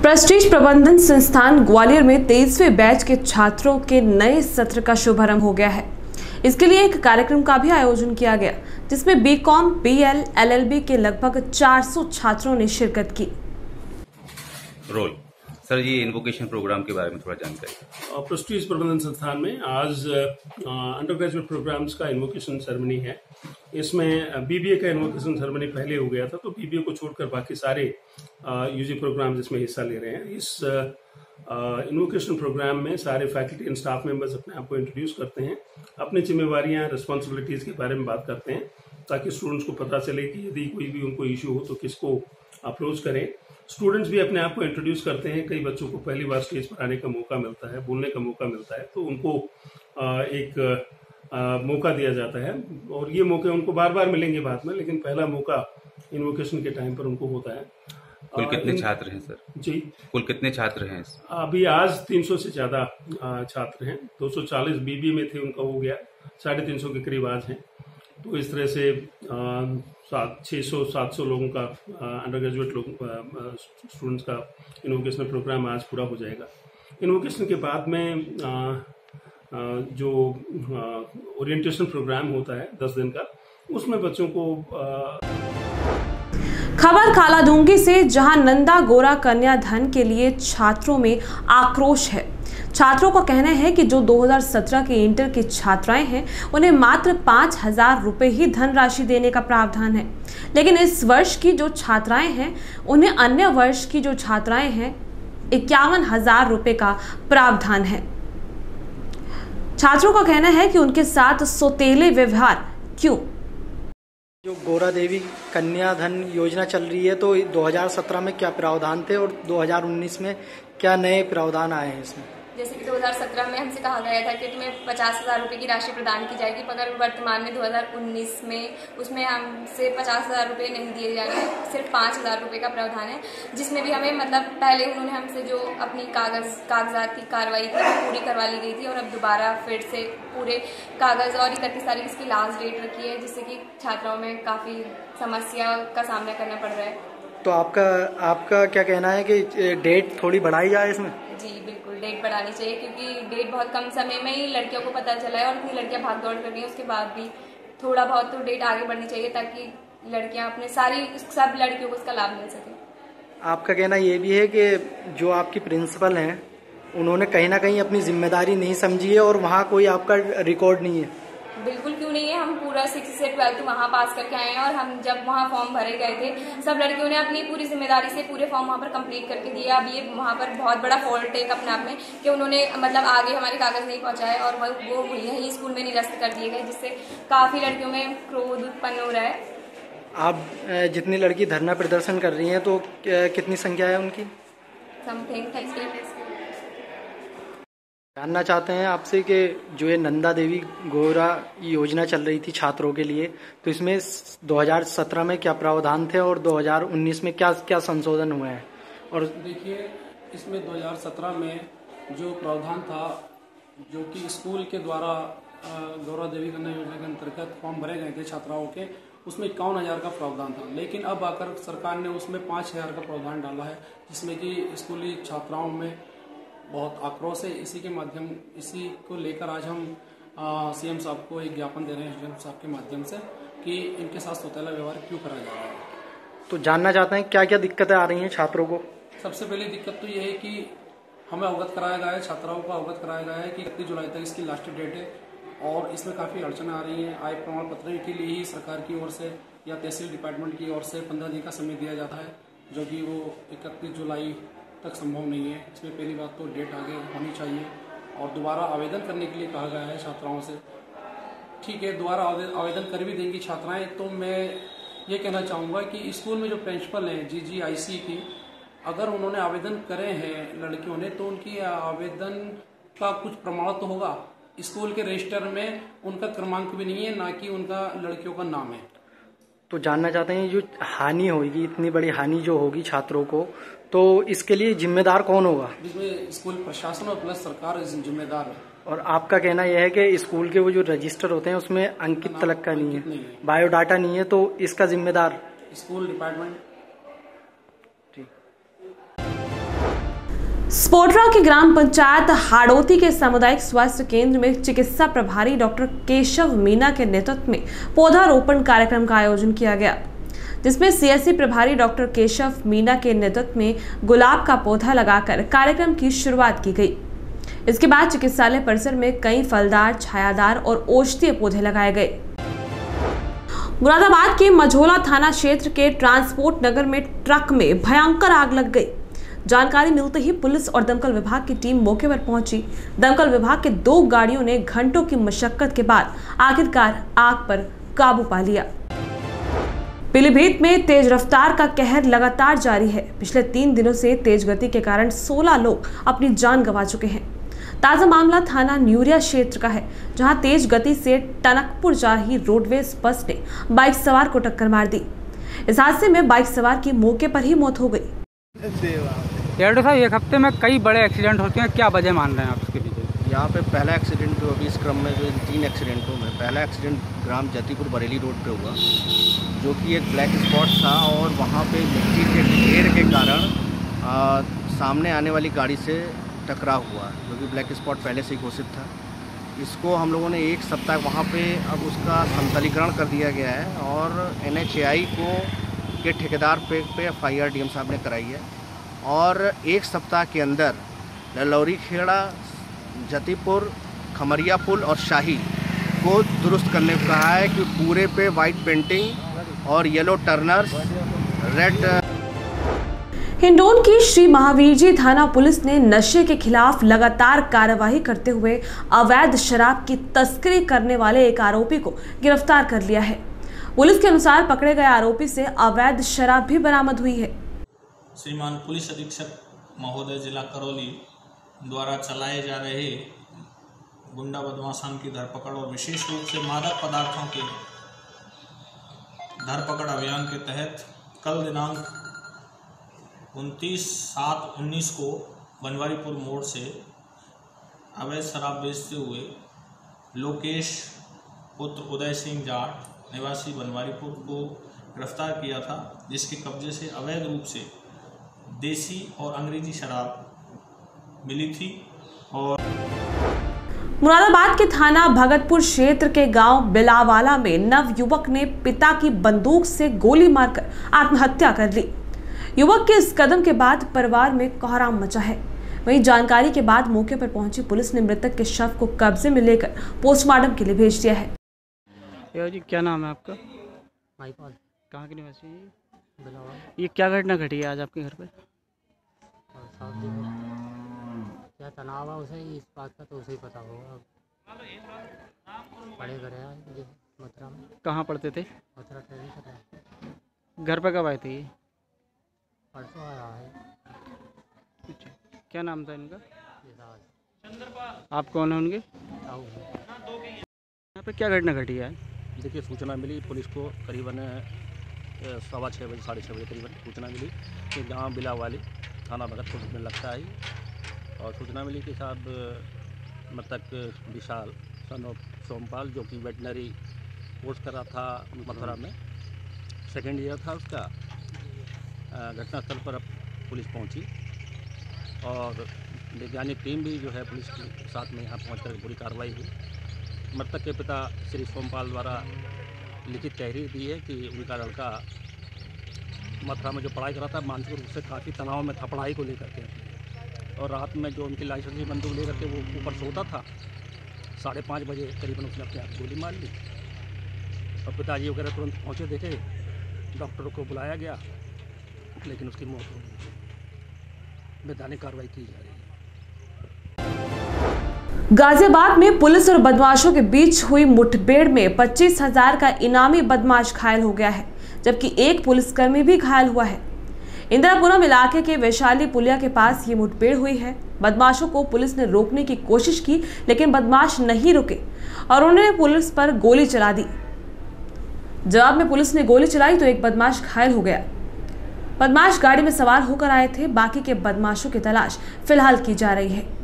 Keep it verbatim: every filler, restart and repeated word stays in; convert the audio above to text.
Prestige प्रबंधन संस्थान ग्वालियर में तेईसवें बैच के छात्रों के नए सत्र का शुभारंभ हो गया है। इसके लिए एक कार्यक्रम का भी आयोजन किया गया, जिसमें बीकॉम, बीएल, एलएलबी के लगभग चार सौ छात्रों ने शिरकत की। रोल सर, ये इन्वोकेशन प्रोग्राम के बारे में थोड़ा जानकारी। प्रेस्टीज प्रबंधन संस्थान में आज अंडर ग्रेजुएट प्रोग्राम्स का इन्वोकेशन सेरेमनी है। इसमें बीबीए का इन्वोकेशन सेरेमनी पहले हो गया था, तो बीबीए को छोड़कर बाकी सारे यूजी प्रोग्राम्स इसमें हिस्सा ले रहे हैं। इस इन्वोकेशन प्रोग्राम में सारे फैकल्टी एंड स्टाफ मेंबर्स अपने आप को इंट्रोड्यूस करते हैं, अपनी जिम्मेवारियां, रिस्पॉन्सिबिलिटीज के बारे में बात करते हैं, ताकि स्टूडेंट्स को पता चले कि यदि कोई भी उनको इश्यू हो तो किसको अप्रोच करें। स्टूडेंट्स भी अपने आप को इंट्रोड्यूस करते हैं। कई बच्चों को पहली बार स्टेज पर आने का मौका मिलता है, बोलने का मौका मिलता है, तो उनको एक मौका दिया जाता है और ये मौके उनको बार बार मिलेंगे बाद में, लेकिन पहला मौका इन्वोकेशन के टाइम पर उनको होता है। कुल कितने छात्र हैं सर? जी, कुल कितने छात्र हैं? अभी आज तीन सौ से ज्यादा छात्र हैं। दो सौ चालीस बीबीए में थे, उनका हो गया, साढ़े तीन सौ के करीब आज हैं। तो इस तरह से सात छः सौ सात सौ लोगों का अंडर ग्रेजुएट लोग स्टूडेंट्स का इन्वोकेशनल प्रोग्राम आज पूरा हो जाएगा। इन्वोकेशन के बाद में आ, आ, जो ओरिएंटेशन प्रोग्राम होता है दस दिन का, उसमें बच्चों को आ... खबर कालाडूंगी से, जहां नंदा गौरा कन्या धन के लिए छात्रों में आक्रोश है। छात्रों का कहना है कि जो दो हज़ार सत्रह के इंटर की छात्राएं हैं, उन्हें मात्र पाँच हजार रुपये ही धनराशि देने का प्रावधान है, लेकिन इस वर्ष की जो छात्राएं हैं उन्हें अन्य वर्ष की जो छात्राएं हैं इक्यावन हजार रुपये का प्रावधान है। छात्रों का कहना है कि उनके साथ सौतेले व्यवहार क्यों। जो गौरा देवी कन्या धन योजना चल रही है, तो दो हज़ार सत्रह में क्या प्रावधान थे और दो हज़ार उन्नीस में क्या नए प्रावधान आए हैं इसमें? जैसे कि दो हज़ार सत्रह में हमसे कहा गया था कि तुम्हें पचास हज़ार रुपये की राशि प्रदान की जाएगी, मगर वर्तमान में दो हज़ार उन्नीस में उसमें हमसे पचास हज़ार रुपये नहीं दिए जाएंगे, सिर्फ पाँच हज़ार रुपये का प्रावधान है, जिसमें भी हमें मतलब पहले उन्होंने हमसे जो अपनी कागज कागजात की कार्रवाई थी वो पूरी करवा ली गई थी, और अब दोबारा फिर से पूरे कागज और इकतीस तारीख इसकी लास्ट डेट रखी है, जिससे कि छात्राओं में काफ़ी समस्या का सामना करना पड़ रहा है। तो आपका आपका क्या कहना है कि डेट थोड़ी बढ़ाई जाए इसमें? जी बिल्कुल, डेट बढ़ानी चाहिए, क्योंकि डेट बहुत कम समय में ही लड़कियों को पता चला है और इतनी लड़कियां भाग दौड़ कर रही हैं, उसके बाद भी थोड़ा बहुत तो डेट आगे बढ़नी चाहिए, ताकि लड़कियां अपने सारी सब लड़कियों को उसका लाभ मिल सके। आपका कहना ये भी है कि जो आपकी प्रिंसिपल हैं उन्होंने कहीं ना कहीं अपनी जिम्मेदारी नहीं समझी है और वहाँ कोई आपका रिकॉर्ड नहीं है? बिल्कुल क्यों नहीं है, हम पूरा सिक्स से ट्वेल्थ वहाँ पास करके आए हैं, और हम जब वहाँ फॉर्म भरे गए थे सब लड़कियों ने अपनी पूरी जिम्मेदारी से पूरे फॉर्म वहाँ पर कंप्लीट करके दिए। अब ये वहाँ पर बहुत बड़ा फॉल्ट है अपने आप में कि उन्होंने मतलब आगे हमारे कागज नहीं पहुँचाए और वो वो यही स्कूल में निरस्त कर दिए गए, जिससे काफ़ी लड़कियों में क्रोध उत्पन्न हो रहा है। आप जितनी लड़की धरना प्रदर्शन कर रही हैं तो कितनी संख्या है उनकी? Something thirty. जानना चाहते हैं आपसे कि जो ये नंदा देवी गौरा योजना चल रही थी छात्रों के लिए, तो इसमें दो हज़ार सत्रह में क्या प्रावधान थे और दो हज़ार उन्नीस में क्या क्या संशोधन हुए हैं? और देखिए, इसमें दो हज़ार सत्रह में जो प्रावधान था, जो कि स्कूल के द्वारा गौरा देवी कन्या योजना के अंतर्गत फॉर्म भरे गए थे छात्राओं के, उसमें इक्यावन हजार का प्रावधान था, लेकिन अब आकर सरकार ने उसमें पाँच हजार का प्रावधान डाला है, जिसमें कि स्कूली छात्राओं में बहुत आक्रोश है। इसी के माध्यम इसी को लेकर आज हम सीएम साहब को एक ज्ञापन दे रहे हैं, सीएम साहब के माध्यम से, कि इनके साथ सौतेला व्यवहार क्यों करा जा रहा है। तो जानना चाहते हैं क्या क्या दिक्कतें आ रही हैं छात्रों को? सबसे पहली दिक्कत तो ये है कि हमें अवगत कराया गया है, छात्राओं को अवगत कराया गया है कि इकतीस जुलाई तक इसकी लास्ट डेट है, और इसमें काफ़ी अड़चनें आ रही हैं। आय प्रमाण पत्र के लिए ही सरकार की ओर से या तहसील डिपार्टमेंट की ओर से पंद्रह दिन का समय दिया जाता है, जो कि वो इकतीस जुलाई तक संभव नहीं है। इसमें पहली बात तो डेट आगे होनी चाहिए, और दोबारा आवेदन करने के लिए कहा गया है छात्राओं से। ठीक है, दोबारा आवेदन कर भी देंगी छात्राएं, तो मैं ये कहना चाहूँगा कि स्कूल में जो प्रिंसिपल हैं जी जी आई सी की, अगर उन्होंने आवेदन करे हैं लड़कियों ने, तो उनकी आवेदन का कुछ प्रमाण तो होगा। स्कूल के रजिस्टर में उनका क्रमांक भी नहीं है, ना कि उनका लड़कियों का नाम है। तो जानना चाहते हैं जो हानि होगी, इतनी बड़ी हानि जो होगी छात्रों को, तो इसके लिए जिम्मेदार कौन होगा? इसमें स्कूल प्रशासन और प्लस सरकार जिम्मेदार है। और आपका कहना यह है कि स्कूल के वो जो रजिस्टर होते हैं उसमें अंकित तलक का नहीं है, बायोडाटा नहीं है, तो इसका जिम्मेदार स्कूल डिपार्टमेंट। ठीक। स्पोटरा के ग्राम पंचायत हाड़ौती के सामुदायिक स्वास्थ्य केंद्र में चिकित्सा प्रभारी डॉक्टर केशव मीना के नेतृत्व में पौधारोपण कार्यक्रम का आयोजन किया गया, जिसमें सीएससी प्रभारी डॉक्टर केशव मीना के नेतृत्व में गुलाब का पौधा लगाकर कार्यक्रम की शुरुआत की गई। इसके बाद चिकित्सालय परिसर में कई फलदार, छायादार और औषधीय पौधे लगाए गए। मुरादाबाद के मझोला थाना क्षेत्र के ट्रांसपोर्ट नगर में ट्रक में भयंकर आग लग गई। जानकारी मिलते ही पुलिस और दमकल विभाग की टीम मौके पर पहुंची। दमकल विभाग के दो गाड़ियों ने घंटों की मशक्कत के बाद आखिरकार आग पर काबू पा लिया। पीलीभीत में तेज रफ्तार का कहर लगातार जारी है। पिछले तीन दिनों से तेज गति के कारण सोलह लोग अपनी जान गंवा चुके हैं। ताजा मामला थाना न्यूरिया क्षेत्र का है, जहां तेज गति से टनकपुर जा रही रोडवेज बस ने बाइक सवार को टक्कर मार दी। इस हादसे में बाइक सवार की मौके पर ही मौत हो गई। यार साहब, एक हफ्ते में कई बड़े एक्सीडेंट होते हैं, क्या वजह मान रहे हैं आप इसके पीछे? यहाँ पे पहला एक्सीडेंट जो अभी इस क्रम में जो तीन एक्सीडेंटों में पहला एक्सीडेंट ग्राम जतीपुर बरेली रोड पे हुआ, जो कि एक ब्लैक स्पॉट था और वहाँ पे मिट्टी के ढेर के कारण आ, सामने आने वाली गाड़ी से टकराव हुआ, जो कि ब्लैक स्पॉट पहले से ही घोषित था। इसको हम लोगों ने एक सप्ताह वहाँ पे अब उसका समतलीकरण कर दिया गया है और एन एच ए आई को के ठेकेदार पे पे F I R D M साहब ने कराई है और एक सप्ताह के अंदर ललौरी खेड़ा, जतीपुर, खमरिया पुल और शाही को दुरुस्त करने को कहा है कि पूरे पे वाइट पेंटिंग और येलो टर्नर्स, रेड। हिंडौन की श्री महावीर जी थाना पुलिस ने नशे के खिलाफ लगातार कार्रवाई करते हुए अवैध शराब की तस्करी करने वाले एक आरोपी को गिरफ्तार कर लिया है। पुलिस के अनुसार पकड़े गए आरोपी से अवैध शराब भी बरामद हुई है। श्रीमान पुलिस अधीक्षक महोदय जिला करौली द्वारा चलाए जा रहे गुंडा बदमाशान की धरपकड़ और विशेष रूप से मादक पदार्थों के धरपकड़ अभियान के तहत कल दिनांक उनतीस सात उन्नीस को बनवारीपुर मोड़ से अवैध शराब बेचते हुए लोकेश पुत्र उदय सिंह जाट निवासी बनवारीपुर को गिरफ्तार किया था, जिसके कब्जे से अवैध रूप से देसी और अंग्रेजी शराब मिली थी। और मुरादाबाद के थाना भगतपुर क्षेत्र के गांव बिलावाला में नव युवक ने पिता की बंदूक से गोली मारकर आत्महत्या कर ली। युवक के इस कदम के बाद परिवार में कोहराम मचा है। वहीं जानकारी के बाद मौके पर पहुंची पुलिस ने मृतक के शव को कब्जे में लेकर पोस्टमार्टम के लिए भेज दिया है। जी, क्या नाम है आपका? माईपाल। कहाँ के निवासी हैं? बिलावाला। ये क्या घटना घटी है आज आपके घर पे? क्या तनाव है उसे इस बात का तो उसे ही पता होगा। पढ़े घर है मथुरा में। कहाँ पढ़ते थे? मथुरा ट्रेनिंग कर रहा है। घर पे कब आए थे ये? परसों आया है। क्या नाम था इनका? आप कौन है उनके? यहाँ पे क्या घटना घटी है? देखिए, सूचना मिली पुलिस को करीबन सवा छः बजे साढ़े छः बजे करीबन सूचना मिली कि गांव बिलावाली थाना भगतपुर में लगता है और सूचना मिली कि साहब मृतक विशाल सन ऑफ सोमपाल जो कि वेटनरी कोर्स कर रहा था मथुरा में, सेकेंड ईयर था उसका। घटनास्थल पर अब पुलिस पहुंची और वैज्ञानिक टीम भी जो है पुलिस के साथ में यहाँ पहुँच कर पूरी कार्रवाई हुई। मृतक के पिता श्री सोमपाल द्वारा लिखित तहरीर दी है कि उनका लड़का मथुरा में जो पढ़ाई कर रहा था मानसिक रूप से काफ़ी तनाव में था पढ़ाई को लेकर के, और रात में जो उनकी लाइसेंसी बंदूक लेकर के वो ऊपर सोता था, साढ़े पाँच बजे करीबन उसने अपने आप गोली मार ली और पिताजी वगैरह तुरंत पहुँचे, देखे, डॉक्टरों को बुलाया गया लेकिन उसकी मौत हो गई। वैधानिक कार्रवाई की जा रही है। गाजियाबाद में पुलिस और बदमाशों के बीच हुई मुठभेड़ में पच्चीस हजार का इनामी बदमाश घायल हो गया है, जबकि एक पुलिसकर्मी भी घायल हुआ है। इंदिरापुरम इलाके के वैशाली पुलिया के पास ये मुठभेड़ हुई है। बदमाशों को पुलिस ने रोकने की कोशिश की, लेकिन बदमाश नहीं रुके और उन्होंने पुलिस पर गोली चला दी। जवाब में पुलिस ने गोली चलाई तो एक बदमाश घायल हो गया। बदमाश गाड़ी में सवार होकर आए थे। बाकी के बदमाशों की तलाश फिलहाल की जा रही है।